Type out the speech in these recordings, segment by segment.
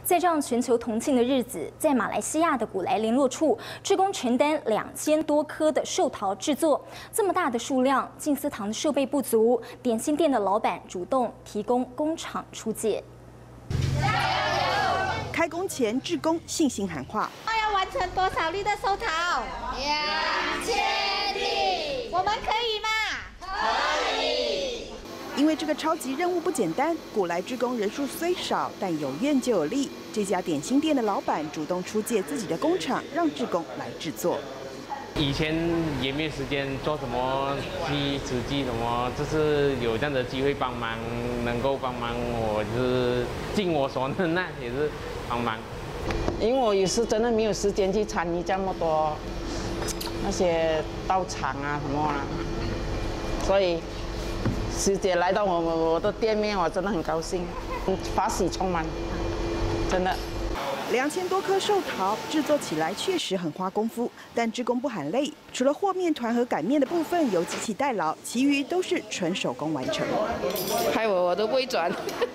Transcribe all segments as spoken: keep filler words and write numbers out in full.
在这样全球同庆的日子，在马来西亚的古莱联络处，志工承担两千多颗的寿桃制作。这么大的数量，静思堂的设备不足，点心店的老板主动提供工厂出借。 开工前，志工信心喊话： 要完成多少粒的寿桃？两千粒，我们可以吗？可以。 因为这个超级任务不简单，古来志工人数虽少，但有愿就有力。这家点心店的老板主动出借自己的工厂，让志工来制作。 以前也没有时间做什么机、瓷器什么，就是有这样的机会帮忙，能够帮忙我就是尽我所能啊，也是帮忙。 因为我有时真的没有时间去参与这么多那些到场啊什么啊，所以。 师姐来到我我的店面，我真的很高兴，法喜充满，真的。 两千多颗寿桃制作起来确实很花功夫，但志工不喊累，除了和面团和擀面的部分由机器代劳，其余都是纯手工完成。 拍我我都不会转。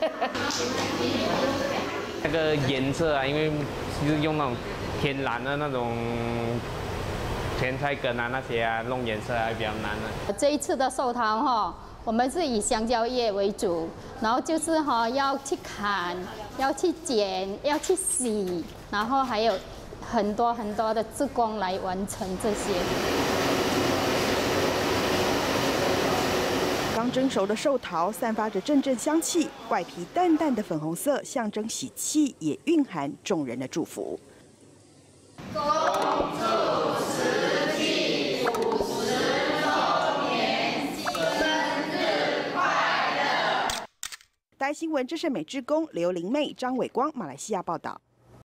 那个颜色啊，因为就是用那种天然的那种。 甜菜根啊，那些啊，弄颜色还比较难的。 这一次的寿桃哈，我们是以香蕉叶为主，然后就是哈要去砍，要去剪，要去洗，然后还有很多很多的志工来完成这些。 刚蒸熟的寿桃散发着阵阵香气，外皮淡淡的粉红色象征喜气，也蕴含众人的祝福。 台新闻，这是美志工刘玲妹、张伟光，马来西亚报道。